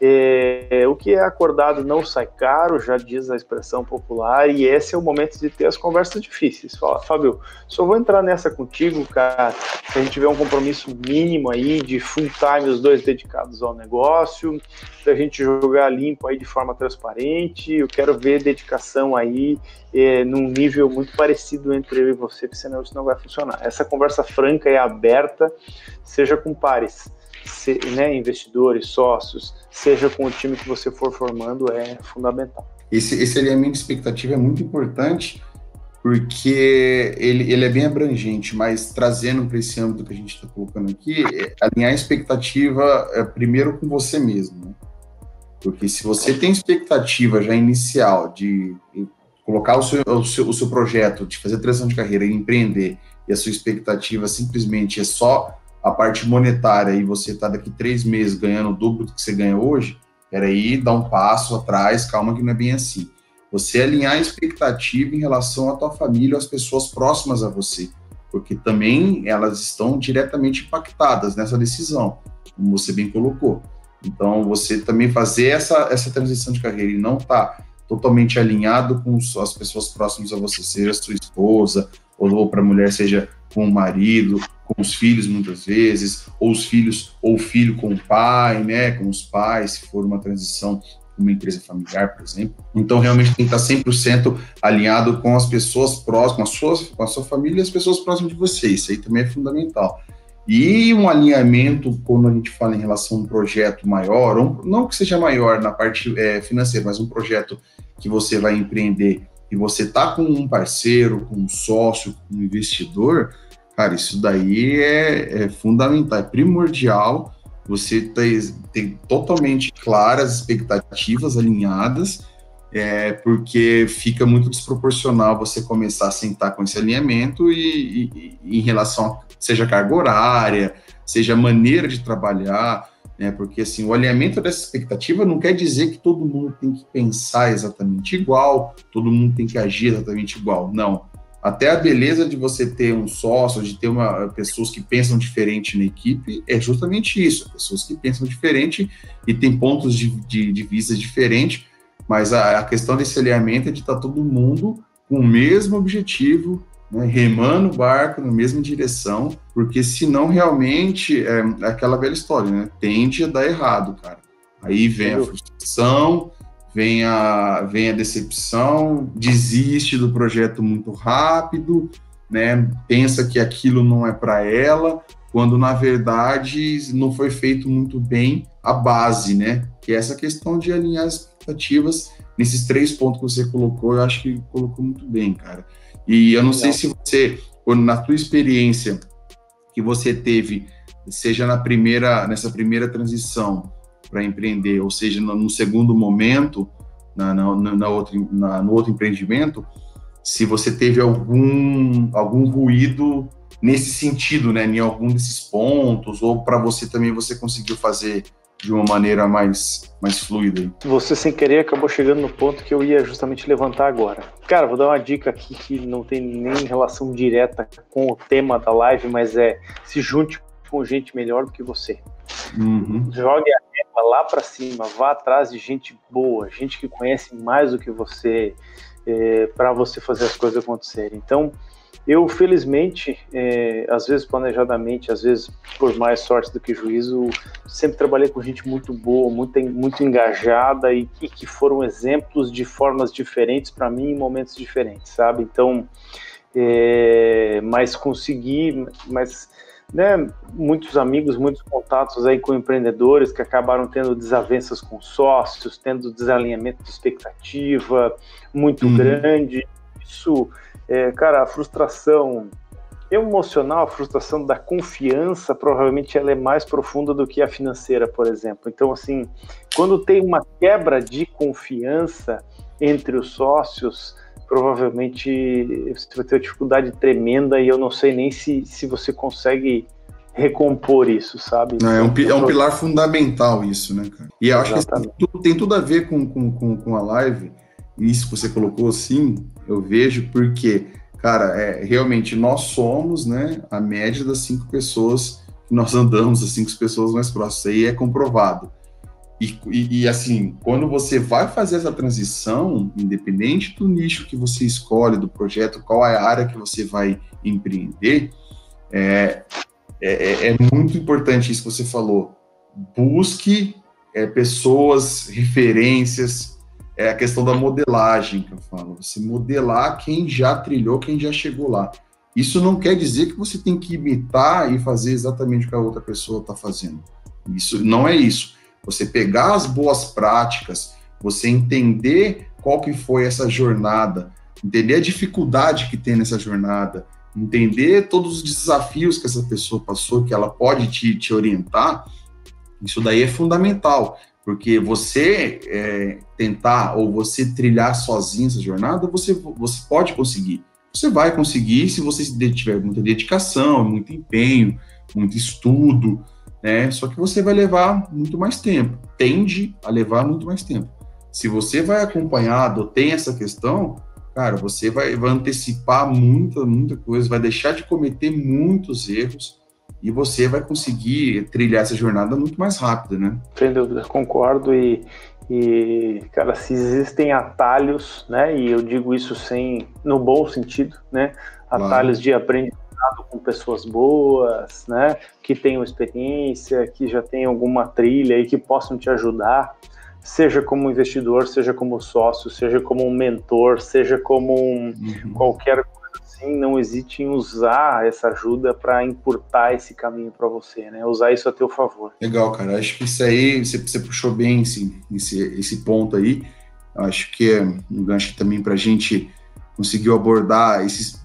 o que é acordado não sai caro, já diz a expressão popular, e esse é o momento de ter as conversas difíceis. Fala, Fábio, só vou entrar nessa contigo, cara, se a gente tiver um compromisso mínimo aí de full time, os 2 dedicados ao negócio, se a gente jogar limpo aí de forma transparente, eu quero ver dedicação aí num nível muito parecido entre eu e você, porque senão isso não vai funcionar. Essa conversa franca e aberta, seja com pares, né, investidores, sócios, seja com o time que você for formando, é fundamental. Esse alinhamento de expectativa é muito importante, porque ele é bem abrangente, mas trazendo para esse âmbito que a gente está colocando aqui, alinhar a expectativa primeiro com você mesmo, né? Porque se você tem expectativa já inicial de colocar o seu projeto, de fazer transição de carreira e empreender, e a sua expectativa simplesmente é só a parte monetária e você está daqui 3 meses ganhando o dobro do que você ganha hoje, peraí, dá um passo atrás, calma que não é bem assim. Você alinhar a expectativa em relação à tua família, às pessoas próximas a você, porque também elas estão diretamente impactadas nessa decisão, como você bem colocou. Então, você também fazer essa transição de carreira e não estar totalmente alinhado com as pessoas próximas a você, seja a sua esposa, ou para a mulher, seja com o marido, com os filhos muitas vezes, ou os filhos, ou o filho com o pai, né, com os pais, se for uma transição com uma empresa familiar, por exemplo. Então, realmente tem que estar 100% alinhado com as pessoas próximas, com a sua família e as pessoas próximas de você. Isso aí também é fundamental. E um alinhamento, quando a gente fala em relação a um projeto maior, não que seja maior na parte financeira, mas um projeto que você vai empreender e você está com um parceiro, com um sócio, com um investidor, cara, isso daí é fundamental, é primordial você ter totalmente claras expectativas alinhadas, porque fica muito desproporcional você começar a sentar com esse alinhamento e em relação a, seja carga horária, seja maneira de trabalhar, né? Porque assim, o alinhamento dessa expectativa não quer dizer que todo mundo tem que pensar exatamente igual, todo mundo tem que agir exatamente igual, não. Até a beleza de você ter um sócio, de ter pessoas que pensam diferente na equipe, é justamente isso, pessoas que pensam diferente e têm pontos de vista diferentes, mas a questão desse alinhamento é de estar todo mundo com o mesmo objetivo, né, remando o barco na mesma direção, porque senão realmente é aquela velha história, né? Tende a dar errado, cara. Aí vem a frustração, vem a decepção, desiste do projeto muito rápido, né? Pensa que aquilo não é para ela, quando na verdade não foi feito muito bem a base, né? Que é essa questão de alinhar as expectativas nesses 3 pontos que você colocou, eu acho que colocou muito bem, cara. E eu não sei se você, na tua experiência que você teve, seja nessa primeira transição para empreender, ou seja, no segundo momento, no outro empreendimento, se você teve algum ruído nesse sentido, né, em algum desses pontos, ou para você também você conseguiu fazer de uma maneira mais fluida. Você, sem querer, acabou chegando no ponto que eu ia justamente levantar agora. Cara, vou dar uma dica aqui que não tem nem relação direta com o tema da live, mas se junte com gente melhor do que você. Jogue a régua lá para cima, vá atrás de gente boa, gente que conhece mais do que você, para você fazer as coisas acontecerem. Então, eu, felizmente, às vezes planejadamente, às vezes por mais sorte do que juízo, sempre trabalhei com gente muito boa, muito engajada e que foram exemplos de formas diferentes para mim em momentos diferentes, sabe? Então, né, muitos amigos, muitos contatos aí com empreendedores que acabaram tendo desavenças com sócios, tendo desalinhamento de expectativa muito grande. Isso... cara, a frustração emocional, a frustração da confiança, provavelmente ela é mais profunda do que a financeira, por exemplo. Então, assim, quando tem uma quebra de confiança entre os sócios, provavelmente você vai ter uma dificuldade tremenda e eu não sei nem se você consegue recompor isso, sabe? É um pilar fundamental isso, né, cara? E eu acho que tem tudo a ver com a live. Isso que você colocou assim, eu vejo porque, cara, realmente nós somos, né, a média das 5 pessoas que nós andamos, as 5 pessoas mais próximas, isso aí é comprovado. E assim, quando você vai fazer essa transição, independente do nicho que você escolhe, do projeto, qual é a área que você vai empreender, é muito importante isso que você falou. Busque pessoas, referências. É a questão da modelagem que eu falo. Você modelar quem já trilhou, quem já chegou lá. Isso não quer dizer que você tem que imitar e fazer exatamente o que a outra pessoa está fazendo. Isso não é isso. Você pegar as boas práticas, você entender qual que foi essa jornada, entender a dificuldade que tem nessa jornada, entender todos os desafios que essa pessoa passou, que ela pode te orientar, isso daí é fundamental. Porque você tentar ou você trilhar sozinho essa jornada, você pode conseguir. Você vai conseguir se você tiver muita dedicação, muito empenho, muito estudo, né? Só que você vai levar muito mais tempo. Tende a levar muito mais tempo. Se você vai acompanhado ou tem essa questão, cara, você vai antecipar muita coisa, vai deixar de cometer muitos erros, e você vai conseguir trilhar essa jornada muito mais rápido, né? Sem dúvida, concordo. E cara, se existem atalhos, né? E eu digo isso no bom sentido, né? Atalhos de aprendizado com pessoas boas, né? Que tenham experiência, que já tenham alguma trilha e que possam te ajudar, seja como investidor, seja como sócio, seja como um mentor, seja como qualquer coisa assim, não hesite em usar essa ajuda para encurtar esse caminho para você, né? Usar isso a teu favor. Legal, cara. Acho que isso aí, você puxou bem esse ponto aí. Acho que é um gancho também para a gente conseguir abordar esses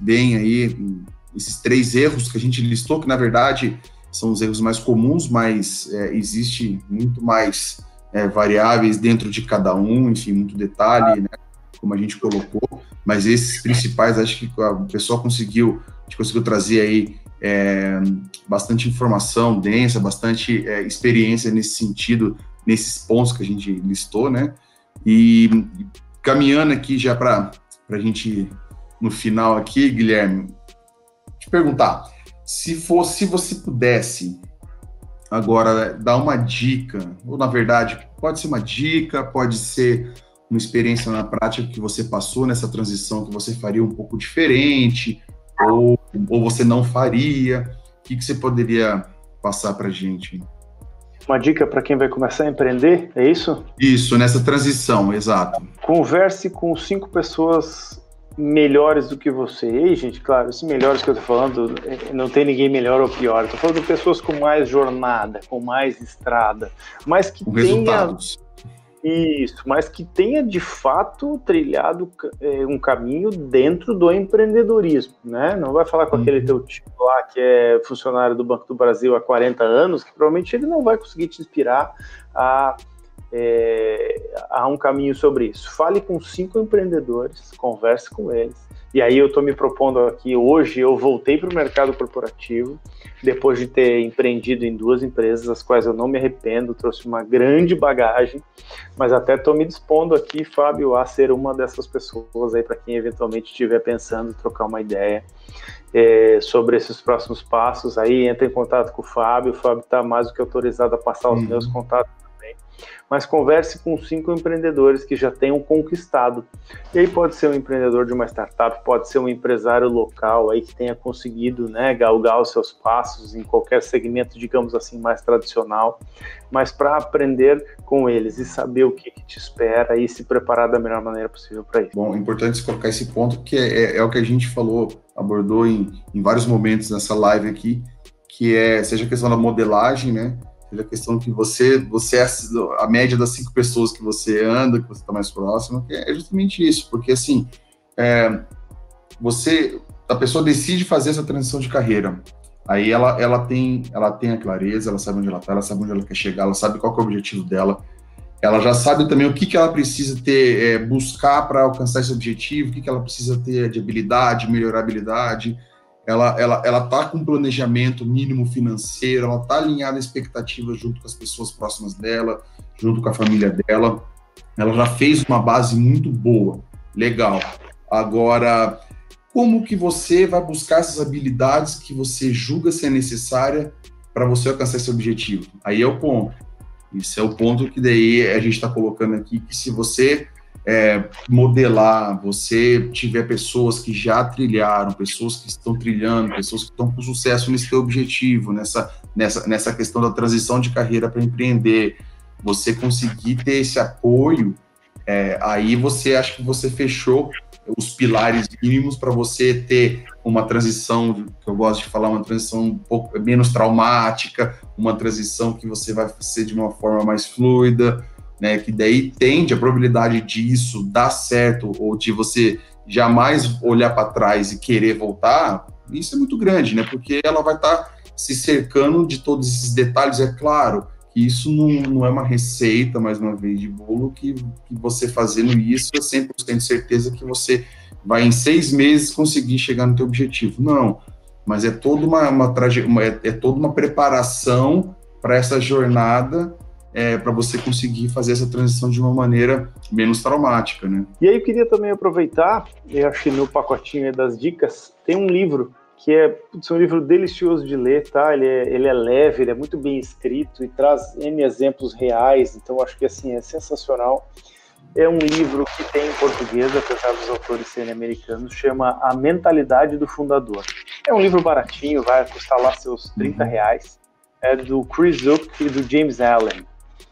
3 erros que a gente listou, que na verdade são os erros mais comuns, mas existe muito mais variáveis dentro de cada um, enfim, muito detalhe, né? Como a gente colocou, mas esses principais, acho que o pessoal conseguiu trazer aí bastante informação densa, bastante experiência nesse sentido, nesses pontos que a gente listou, né? E caminhando aqui já para a gente, no final aqui, Guilherme, te perguntar, se você pudesse agora dar uma dica, ou na verdade, pode ser uma dica, pode ser uma experiência na prática que você passou nessa transição que você faria um pouco diferente, ou você não faria, o que você poderia passar para a gente? Uma dica para quem vai começar a empreender, é isso? Isso, nessa transição, exato. Converse com 5 pessoas melhores do que você. E, gente, claro, esses melhores que eu tô falando, não tem ninguém melhor ou pior. Eu tô falando de pessoas com mais jornada, com mais estrada, mas que com resultados. Isso, mas que tenha de fato trilhado um caminho dentro do empreendedorismo, né? Não vai falar com aquele teu tio lá que é funcionário do Banco do Brasil há 40 anos, que provavelmente ele não vai conseguir te inspirar a um caminho sobre isso. Fale com 5 empreendedores, converse com eles, E aí eu estou me propondo aqui, hoje eu voltei para o mercado corporativo, depois de ter empreendido em 2 empresas, as quais eu não me arrependo, trouxe uma grande bagagem, mas até estou me dispondo aqui, Fábio, a ser uma dessas pessoas aí para quem eventualmente estiver pensando em trocar uma ideia sobre esses próximos passos. Aí entra em contato com o Fábio está mais do que autorizado a passar os meus contatos também, mas converse com 5 empreendedores que já tenham conquistado. E aí pode ser um empreendedor de uma startup, pode ser um empresário local aí que tenha conseguido, né, galgar os seus passos em qualquer segmento, digamos assim, mais tradicional, mas para aprender com eles e saber o que te espera e se preparar da melhor maneira possível para isso. Bom, é importante colocar esse ponto, que é o que a gente abordou em vários momentos nessa live aqui, que seja a questão da modelagem, né? A questão que você é a média das 5 pessoas que você anda, que você está mais próximo, que é justamente isso, porque assim, a pessoa decide fazer essa transição de carreira, aí ela tem a clareza, ela sabe onde ela está, ela sabe onde ela quer chegar, ela sabe qual que é o objetivo dela, ela já sabe também o que ela precisa ter, buscar para alcançar esse objetivo, o que ela precisa ter de habilidade, melhorar a habilidade. Ela está com um planejamento mínimo financeiro, ela está alinhada à expectativa junto com as pessoas próximas dela, junto com a família dela. Ela já fez uma base muito boa, legal. Agora, como que você vai buscar essas habilidades que você julga ser necessária para você alcançar esse objetivo? Aí é o ponto. Esse é o ponto que daí a gente está colocando aqui, que se você modelar, você tiver pessoas que já trilharam, pessoas que estão trilhando, pessoas que estão com sucesso nesse seu objetivo, nessa questão da transição de carreira para empreender, você conseguir ter esse apoio, aí você acha que você fechou os pilares mínimos para você ter uma transição, que eu gosto de falar, uma transição um pouco menos traumática, uma transição que você vai ser de uma forma mais fluida, né, que daí tende a probabilidade disso dar certo, ou de você jamais olhar para trás e querer voltar, isso é muito grande, né, porque ela vai estar se cercando de todos esses detalhes. É claro que isso não é uma receita, mais uma vez, de bolo, que você fazendo isso é 100% de certeza que você vai em 6 meses conseguir chegar no teu objetivo. Não, mas é toda toda uma preparação para essa jornada, para você conseguir fazer essa transição de uma maneira menos traumática, né? E aí eu queria também aproveitar, eu acho que no pacotinho das dicas tem um livro que é um livro delicioso de ler, tá? Ele é leve, ele é muito bem escrito e traz N exemplos reais, então acho que assim é sensacional. É um livro que tem em português, apesar dos autores serem americanos, chama A Mentalidade do Fundador. É um livro baratinho, vai custar lá seus R$30, é do Chris Zook e do James Allen.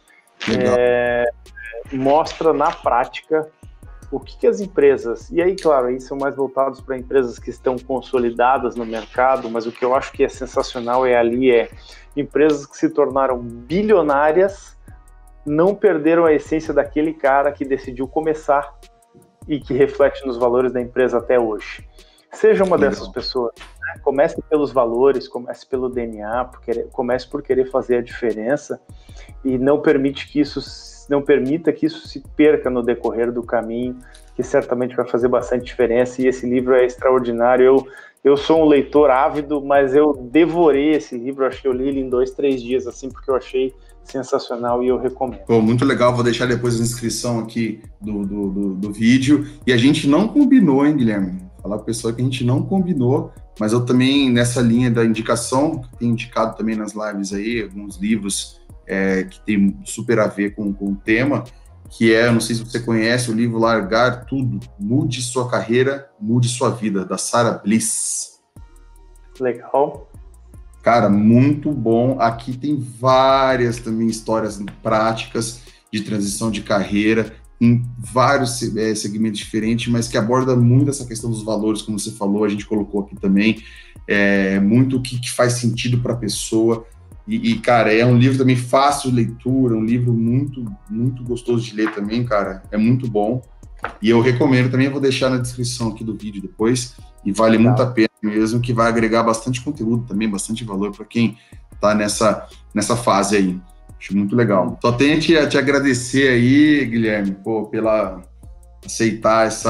Mostra na prática o que as empresas, e aí claro, aí são mais voltados para empresas que estão consolidadas no mercado, mas o que eu acho que é sensacional empresas que se tornaram bilionárias, não perderam a essência daquele cara que decidiu começar e que reflete nos valores da empresa até hoje. Seja uma dessas pessoas, né? Comece pelos valores, comece pelo DNA, comece por querer fazer a diferença e não permita que isso se perca no decorrer do caminho, que certamente vai fazer bastante diferença. E esse livro é extraordinário. Eu sou um leitor ávido, mas eu devorei esse livro, acho que eu li ele em 2, 3 dias, assim, porque eu achei sensacional e eu recomendo. Pô, muito legal, vou deixar depois a inscrição aqui do vídeo. E a gente não combinou, hein, Guilherme? Falar para a pessoa que a gente não combinou, mas eu também, nessa linha da indicação, que tenho indicado também nas lives aí, alguns livros que tem super a ver com o tema, que não sei se você conhece, o livro Largar Tudo, Mude Sua Carreira, Mude Sua Vida, da Sarah Bliss. Legal. Cara, muito bom. Aqui tem várias também histórias práticas de transição de carreira, em vários segmentos diferentes, mas que aborda muito essa questão dos valores, como você falou, a gente colocou aqui também, muito o que faz sentido para a pessoa. E, cara, é um livro também fácil de leitura, um livro muito, muito gostoso de ler também, cara, é muito bom. E eu recomendo também, eu vou deixar na descrição aqui do vídeo depois, e vale muito a pena mesmo, que vai agregar bastante conteúdo também, bastante valor para quem está nessa fase aí. Acho muito legal. Só tenho a te agradecer aí, Guilherme, pela aceitar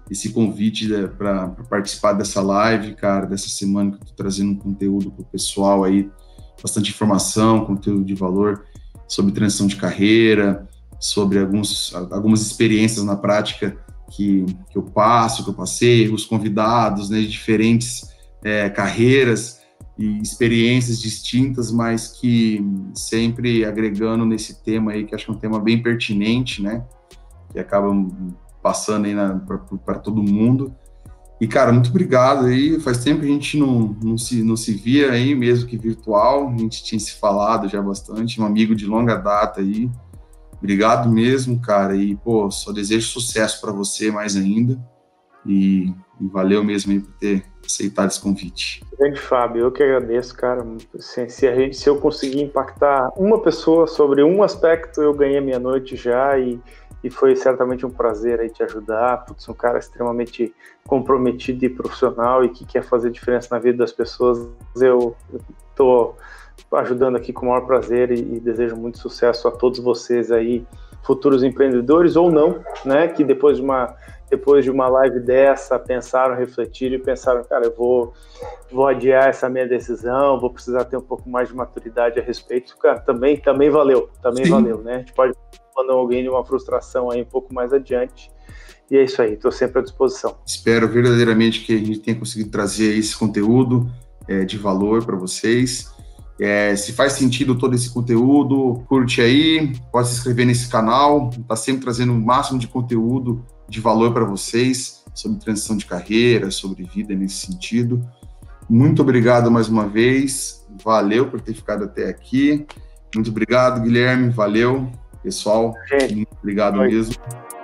esse convite para participar dessa live, cara, dessa semana que eu tô trazendo um conteúdo pro pessoal aí, bastante informação, conteúdo de valor sobre transição de carreira, sobre algumas experiências na prática que eu passei, os convidados, né, de diferentes carreiras e experiências distintas, mas que sempre agregando nesse tema aí, que acho que é um tema bem pertinente, né, que acaba passando aí para todo mundo. E, cara, muito obrigado aí, faz tempo que a gente não se via aí, mesmo que virtual, a gente tinha se falado já bastante, um amigo de longa data aí. Obrigado mesmo, cara, e, pô, só desejo sucesso para você mais ainda, e valeu mesmo aí por ter aceitado esse convite. Grande Fábio, eu que agradeço, cara. Se eu conseguir impactar uma pessoa sobre um aspecto, eu ganhei a minha noite já, e foi certamente um prazer aí te ajudar. Putz, um cara extremamente comprometido e profissional e que quer fazer diferença na vida das pessoas. Eu estou ajudando aqui com o maior prazer e desejo muito sucesso a todos vocês aí, futuros empreendedores ou não, né, que depois de uma live dessa pensaram, refletiram e pensaram, cara, eu vou adiar essa minha decisão, vou precisar ter um pouco mais de maturidade a respeito. Cara, também valeu, né? A gente pode mandar alguém de uma frustração aí um pouco mais adiante. E é isso aí, estou sempre à disposição. Espero verdadeiramente que a gente tenha conseguido trazer esse conteúdo de valor para vocês. Se faz sentido todo esse conteúdo, curte aí, pode se inscrever nesse canal, tá sempre trazendo o máximo de conteúdo de valor para vocês, sobre transição de carreira, sobre vida nesse sentido. Muito obrigado mais uma vez, valeu por ter ficado até aqui. Muito obrigado, Guilherme, valeu, pessoal, muito obrigado mesmo.